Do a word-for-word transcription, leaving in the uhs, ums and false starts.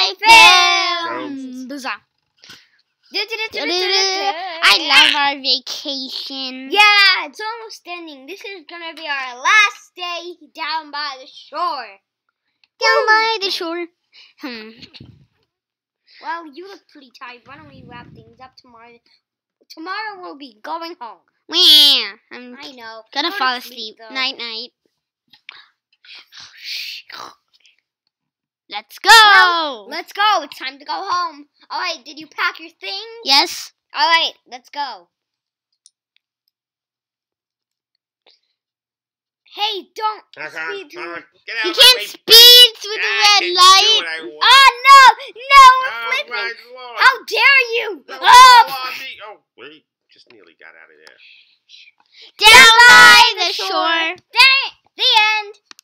films. I love our vacation. Yeah, it's almost ending. This is gonna be our last day down by the shore. Down by the shore. Hmm. Well, you look pretty tired. Why don't we wrap things up tomorrow? Tomorrow we'll be going home. Yeah, I'm I know. gonna Go fall to asleep. sleep, though. Night, night. Let's go. Well, let's go. It's time to go home. All right. Did you pack your things? Yes. All right. Let's go. Hey, don't Okay, speed through. alright, get out You of my can't way. speed through the I red can do light. what I want. Oh no! No, we're Oh, flipping. my Lord. How dare you? Don't Oh, fall on me. Oh, wait. Just nearly got out of there. Down by the shore. dang it. The end.